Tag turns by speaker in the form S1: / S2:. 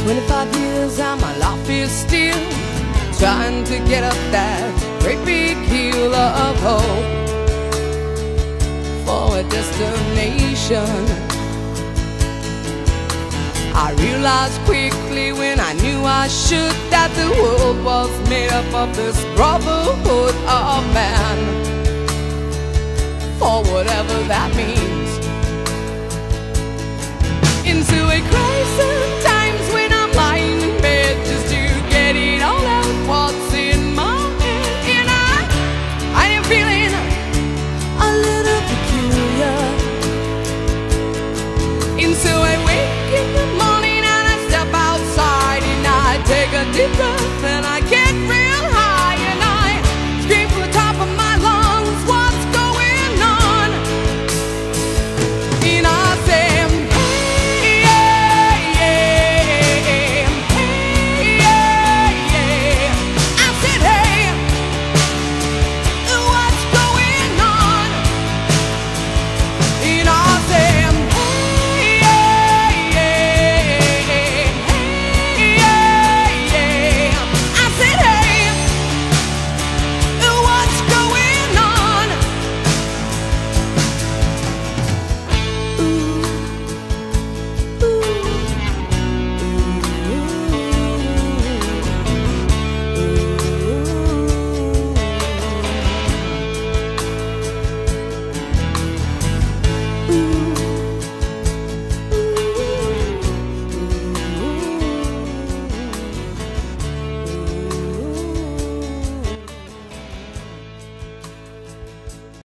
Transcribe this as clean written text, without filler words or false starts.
S1: 25 years and my life is still trying to get up that great big hill of hope for a destination. I realized quickly when I knew I should that the world was made up of this brotherhood of man, for whatever that means. Into a crisis